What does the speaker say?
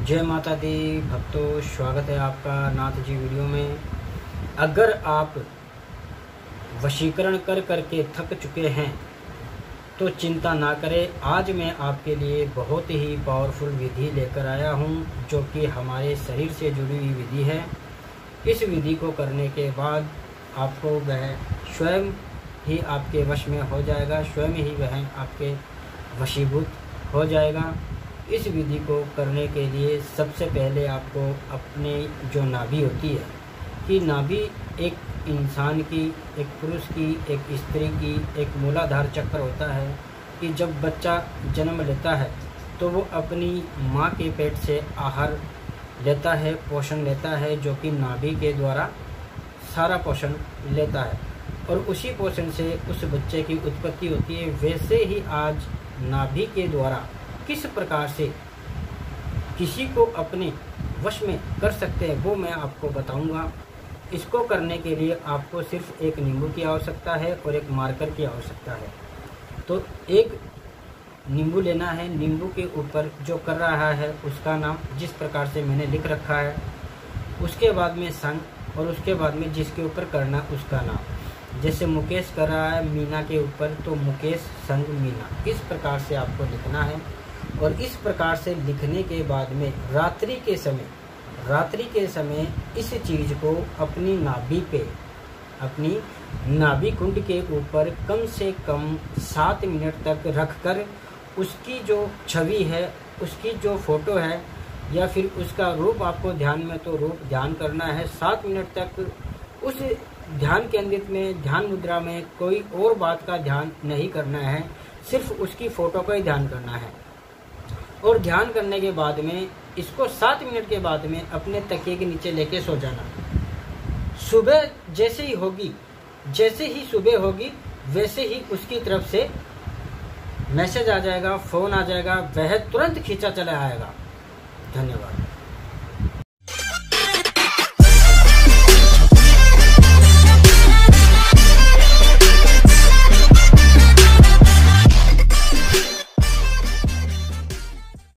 जय माता दी भक्तों, स्वागत है आपका नाथ जी वीडियो में। अगर आप वशीकरण कर करके थक चुके हैं तो चिंता ना करें। आज मैं आपके लिए बहुत ही पावरफुल विधि लेकर आया हूं, जो कि हमारे शरीर से जुड़ी हुई विधि है। इस विधि को करने के बाद आपको वह स्वयं ही आपके वश में हो जाएगा, स्वयं ही वह आपके वशीभूत हो जाएगा। इस विधि को करने के लिए सबसे पहले आपको अपने जो नाभि होती है कि नाभि एक इंसान की, एक पुरुष की, एक स्त्री की एक मूलाधार चक्र होता है कि जब बच्चा जन्म लेता है तो वो अपनी माँ के पेट से आहार लेता है, पोषण लेता है, जो कि नाभि के द्वारा सारा पोषण लेता है और उसी पोषण से उस बच्चे की उत्पत्ति होती है। वैसे ही आज नाभि के द्वारा किस प्रकार से किसी को अपने वश में कर सकते हैं वो मैं आपको बताऊंगा। इसको करने के लिए आपको सिर्फ एक नींबू की आवश्यकता है और एक मार्कर की आवश्यकता है। तो एक नींबू लेना है, नींबू के ऊपर जो कर रहा है उसका नाम जिस प्रकार से मैंने लिख रखा है, उसके बाद में संग और उसके बाद में जिसके ऊपर करना उसका नाम। जैसे मुकेश कर रहा है मीना के ऊपर, तो मुकेश संग मीना, इस प्रकार से आपको लिखना है। और इस प्रकार से लिखने के बाद में रात्रि के समय इस चीज़ को अपनी नाभि पे, अपनी नाभि कुंड के ऊपर कम से कम 7 मिनट तक रखकर उसकी जो छवि है, उसकी जो फोटो है या फिर उसका रूप आपको ध्यान में, तो रूप ध्यान करना है। 7 मिनट तक उस ध्यान केंद्रित में, ध्यान मुद्रा में कोई और बात का ध्यान नहीं करना है, सिर्फ उसकी फोटो का ही ध्यान करना है। और ध्यान करने के बाद में इसको 7 मिनट के बाद में अपने तकिए के नीचे लेके सो जाना। सुबह जैसे ही सुबह होगी वैसे ही उसकी तरफ से मैसेज आ जाएगा, फोन आ जाएगा, वह तुरंत खींचा चला आएगा। धन्यवाद।